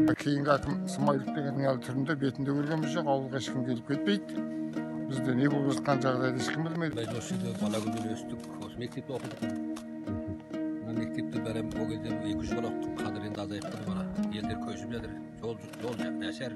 Кейінгі әкім Смайылов деген әлі түрінде бетінде көргеніміз жоқ, ауылға ешкім келіп кетпейді. Бізде не болып жатқан жағдайды ешкім білмейді. Біз осы жерде бала күннен өстік, осы мектепте оқыдық. Мектепте бәрім ол кезде 200 бала оқыдық, қазір енді азайып қалды бала. Елдер көшіп жатыр, жол нашар.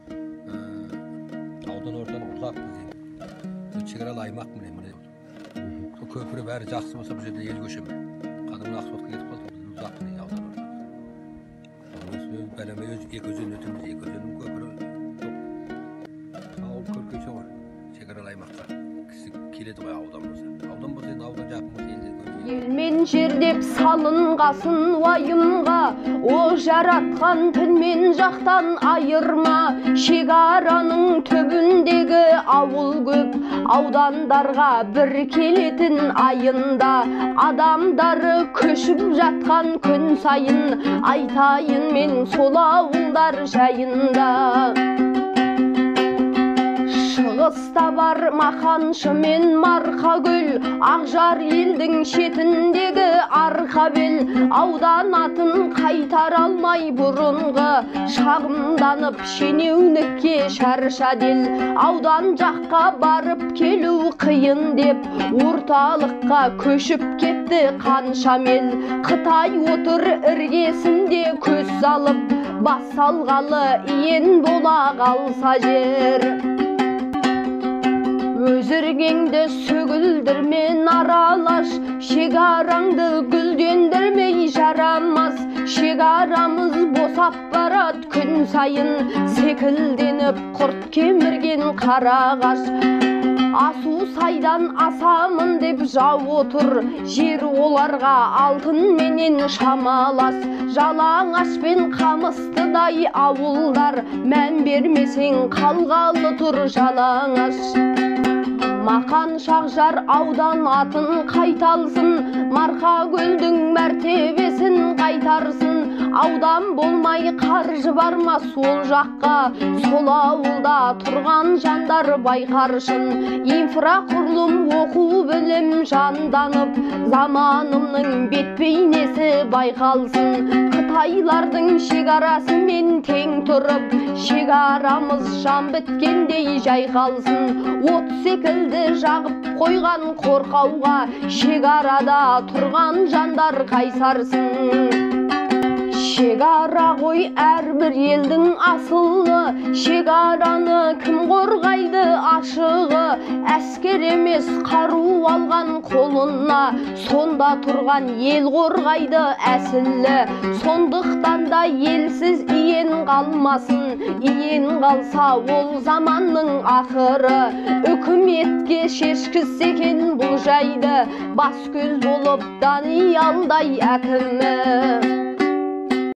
Аудан ортан ұзақ біз шекаралы аймақ міне. Көпірі бәрі жақсы болса бұл жерде ел көшеміз. Қадымын Ақсуатқа кетіп қалдық, біз ұзақ міне аудан ортан. Бәріме өз екі өзен өтіміз, екі өзеннің көпірі жоқ. Ауыл көркейсе ғой, шекаралы аймаққа кісі келеді ғой аудан болса. Аудан болса енді аудан жақын болса елде көркейді. Елмен жердеп салынғасын уайымға, о жаратқан түнмен жақтан айырма. Шекараның түбіндегі ауыл көп, аудандарға бір келетін айында. Адамдары көшіп жатқан күн сайын, айтайын мен сол ауылдар жайында. Шығыста бар Мақаншы мен Марқагүл, Ақжар елдің шетіндегі Арқабел. Аудан атын қайтар алмай бұрынғы, шағымданып шенеунікке шаршадел. Аудан жаққа барып келу қиын деп, орталыққа көшіп кетті қаншамел. Қытай отыр іргесінде көз салып, бас салғалы иен бола қалса жер. Өзіргеңді сөгілдірмен аралаш, шекараңды гүлдендірмей жарамас. Шекарамыз босап барат күн сайын, секілденіп құрт кемірген қарағаш. Асу сайдан асамын деп жау отыр, жер оларға алтын менен шамалас. Жалаңашпен қамыстыдай ауылдар, мән бермесең қалғалы тұр жалаңаш. Мақан Шақжар аудан атын қайталсын, Марқагүлдің мәртебесін қайтарсын. Аудан болмай қаржы барма сол жаққа, сол ауылда тұрған жандар байқаршын. Инфрақұрылым оқу білім жанданып, заманымның бет бейнесі байқалсын. Қытайлардың шекарасымен тең тұрып, шекарамыз жан біткендей жайқалсын. От секілді жағып қойған қорқауға, шекарада тұрған жандар қайсарсын. Шекара ғой әрбір елдің асылы, шекараны кім қорғайды ашығы. Әскер емес қару алған қолына, сонда тұрған ел қорғайды әсілі. Сондықтан да елсіз иен қалмасын, иен қалса ол заманның ақыры. Үкіметке шешкісі екен бұл жайды, бас көз болып Даниалдай әкімі.